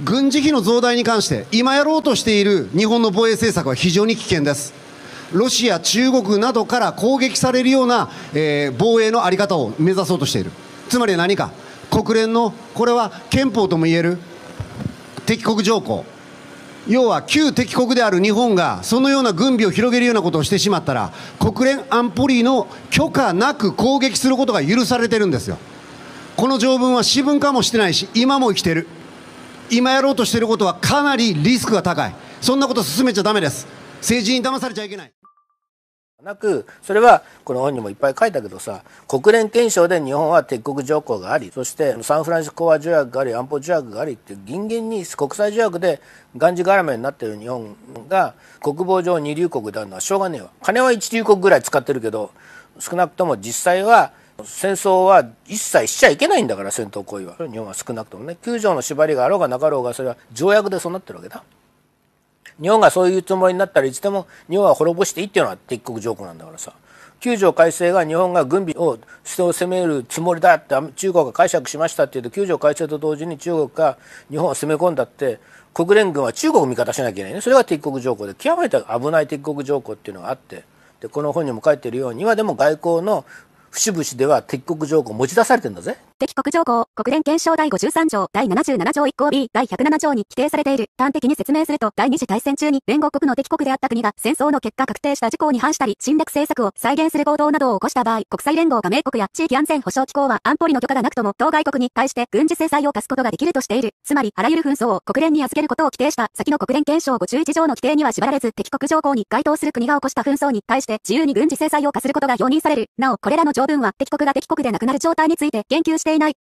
軍事費の増大に関して、今やろうとしている日本の防衛政策は非常に危険です。ロシア、中国などから攻撃されるような、防衛の在り方を目指そうとしている。つまり何か、国連の、これは憲法ともいえる敵国条項、要は旧敵国である日本がそのような軍備を広げるようなことをしてしまったら、国連安保理の許可なく攻撃することが許されてるんですよ。この条文は私文化もしてないし、今も生きてる。今やろうとしていることはかなりリスクが高い。そんなこと進めちゃダメです。政治に騙されちゃいけない。 それはこの本にもいっぱい書いたけどさ、国連憲章で日本は敵国条項があり、そしてサンフランシスコ講和条約があり、安保条約がありって銀々に国際条約でがんじがらめになっている日本が国防上二流国であるのはしょうがねえわ。金は一流国ぐらい使ってるけど、少なくとも実際は戦争は一切しちゃいけないんだから、戦闘行為は。日本は少なくともね、9条の縛りがあろうがなかろうが、それは条約でそうなってるわけだ。日本がそういうつもりになったらいつでも日本は滅ぼしていいっていうのは敵国条項なんだからさ。9条改正が日本が軍備を攻めるつもりだって中国が解釈しましたっていうと、9条改正と同時に中国が日本を攻め込んだって国連軍は中国を味方しなきゃいけないね。それが敵国条項で、極めて危ない敵国条項っていうのがあって、でこの本にも書いているように、今でも外交の節々では敵国条項持ち出されてるんだぜ。 敵国条項、国連憲章第53条、第77条1項 B、第107条に規定されている。端的に説明すると、第二次大戦中に連合国の敵国であった国が戦争の結果確定した事項に反したり、侵略政策を再現する行動などを起こした場合、国際連合加盟国や地域安全保障機構は安保理の許可がなくとも当該国に対して軍事制裁を科すことができるとしている。つまり、あらゆる紛争を国連に預けることを規定した先の国連憲章51条の規定には縛られず、敵国条項に該当する国が起こした紛争に対して自由に軍事制裁を科することが容認される。なお、これらの条文は敵国が敵国でなくなる状態について言及していない。